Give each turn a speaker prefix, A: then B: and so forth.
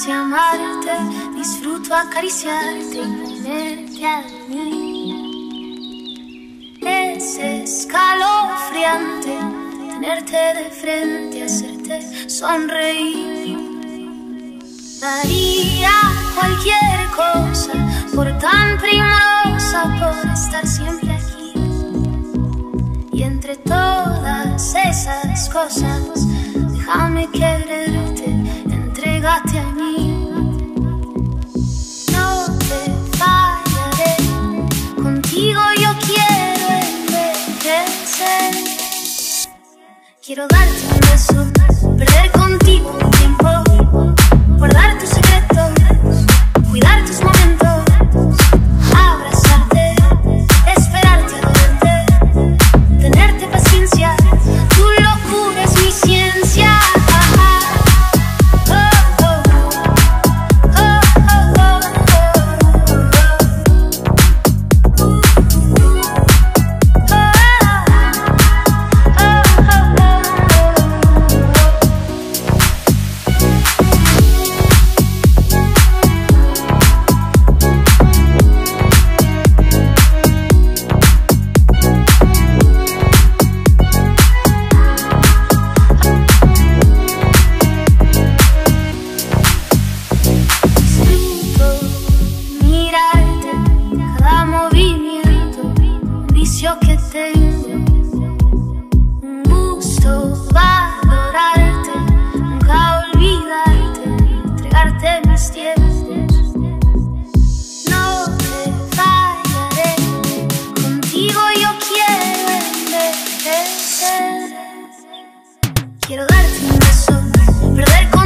A: sé amarte, disfruto acariciarte y tenerte a mí. Es escalofriante tenerte de frente, hacerte sonreír. Daría cualquier cosa por tan primorosa, por estar siempre aquí. Y entre todas esas cosas, déjame quererte, entrégate a mí. No te fallaré, contigo yo quiero envejecer. Quiero darte un beso, perder contigo mi tiempo, guardar tus secretos, cuidar tus momentos, abrazarte, esperarte a verte, tenerte paciencia, tu locura es mi ciencia. Que tengo un gusto valorarte, nunca olvidarte, entregarte mis tiempos. No te fallaré, contigo yo quiero envejecer. Quiero darte un beso, perder contigo